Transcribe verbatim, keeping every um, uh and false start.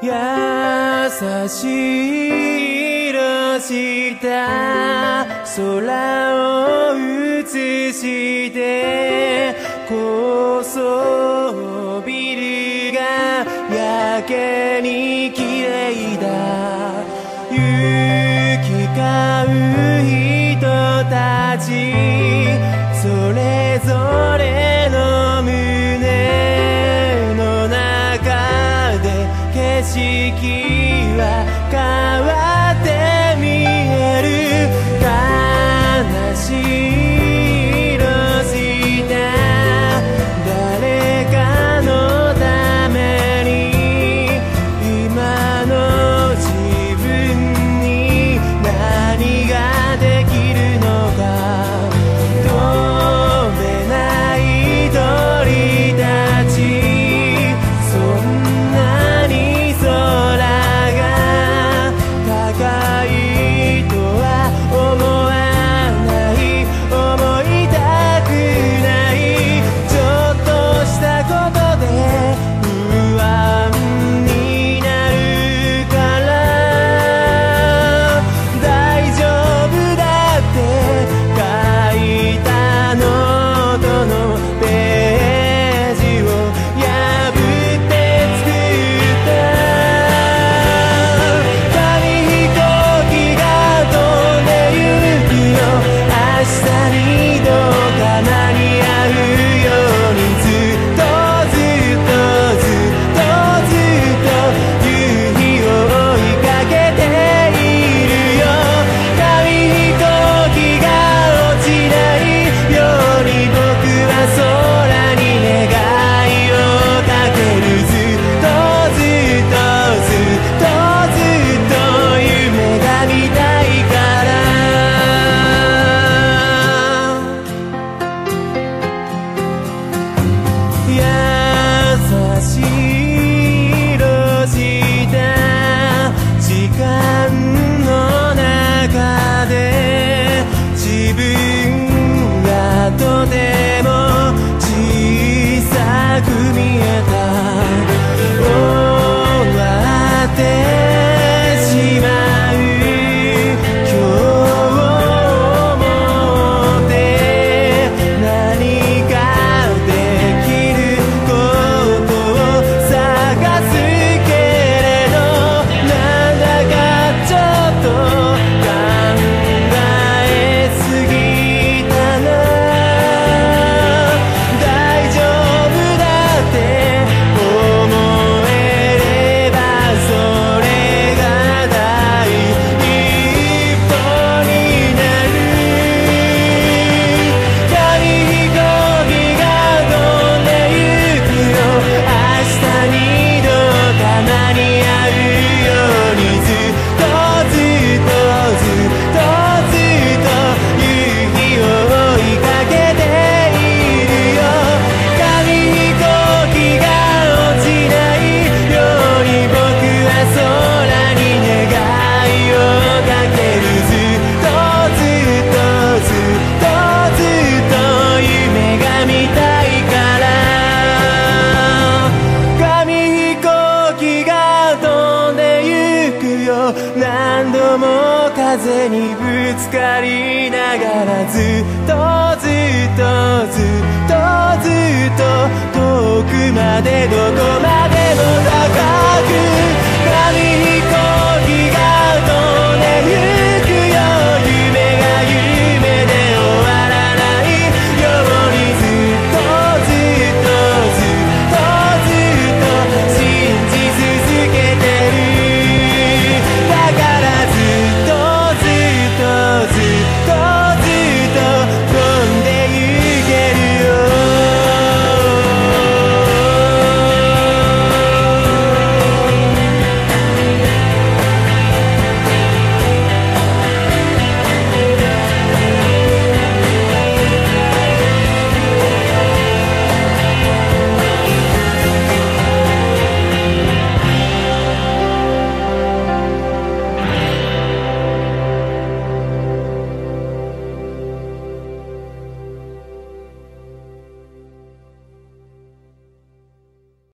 優しい色した空を映して高層ビルがやけに綺麗だ。行き交う人たちそれぞれの胸の中で景色は変わって見える。悲しい色した誰かのために今の自分に何ができるのか。飛べない鳥たちそんなに空が高いとは思わない思いたくない。ちょっとしたことで不安になるから大丈夫だって書いたノートのページを破って作った紙飛行機が飛んでゆくよ。明日にどうか間に合うようにずっとずっとずっとずっと夕日を追いかけているよ。紙飛行機が落ちないように僕は空に願いをかける。ずっとずっとずっとずっと夢が見たいから。優しい色した時間の中で自分がとても小さく見えた。終わってしまう今日をもって何かできることを探すけれどなんだかちょっと考えすぎたな。大丈夫だって思えればそれが第一歩になる。紙飛行機が飛んでゆくよ。明日にどうか間に合うようにずっとずっとずっとずっと夕日を追いかけているよ。紙飛行機が落ちないように僕は空に願いをかける。ずっとずっとずっとずっと夢が見たいから。紙飛行機が飛んでゆくよ。何度も風にぶつかりながらずっとずっとずっとずっと遠くまでどこまで